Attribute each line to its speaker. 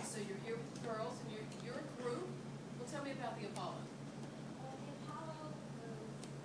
Speaker 1: so you're here with the girls, and you're a group. Well, tell me about the Apollo.